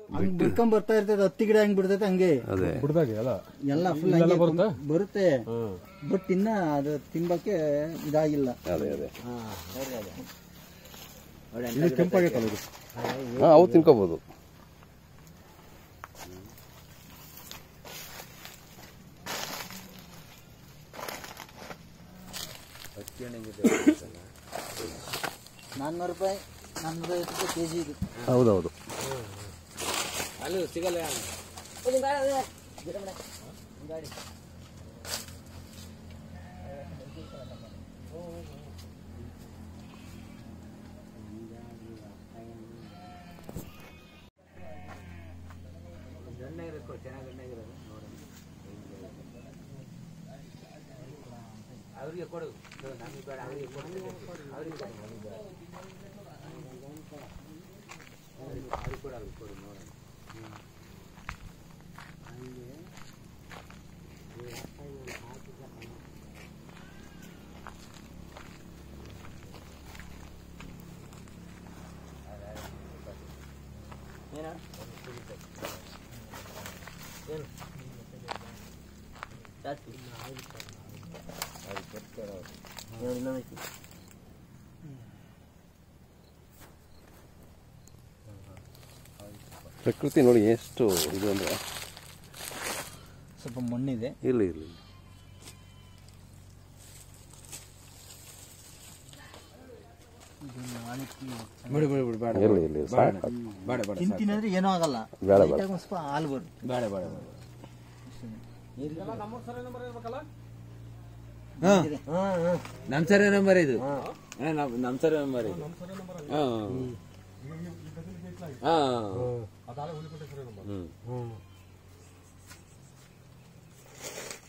ಹಂಗ್ ಬಿಡ್ಕೊಂಡ್ ಬರ್ತಾ ಇರ್ತದೆ. ಹತ್ತಿ ಗಿಡ ಹೆಂಗ್ ಬಿಡ್ತೈತೆ ಹಂಗೆ ಬಿಡ್ದಾಗ ಎಲ್ಲ ಫುಲ್ ಬರುತ್ತೆ. ಬಟ್ ಇನ್ನ ಅದು ತಿಂಬಕ್ಕೆ ಇದಾಗಿಲ್ಲ. ಕೆಂಪಾಗೈತಲ್ಲ ಇದು. ಅವು ತಿನ್ಕೋಬಹುದು. ₹400 ₹450 kg ಇದು. ಹೌದೌದು. ಅಲ್ಲಿ ಸಿಗಲ್ಲ. ಅವ್ರಿಗೆ ಕೊಡು, ನಮಗೆ ಬೇಡ. ಅವ್ರಿಗೆ ಕೊಡು, ಅವ್ರಿಗೆ ಕೊಡು ನೋಡೋಣ. ಪ್ರಕೃತಿ ನೋಡಿ ಎಷ್ಟು ಇದು ಅಂದ್ರೆ. ಸ್ವಲ್ಪ ಮಣ್ಣಿದೆ. ಇರಲಿ ಇರಲಿ. ತಿಂತಿನಂದ್ರೆ ಏನೂ ಆಗಲ್ಲ. ಸ್ವಲ್ಪ ಹಾಲು ಬರುತ್ತೆ. ಬೇಡ ನಮ್ ಸರಿ ನಂಬರ್ ಇದು. ನಮ್ ಸರಿ ನಂಬರ್ ಇದು.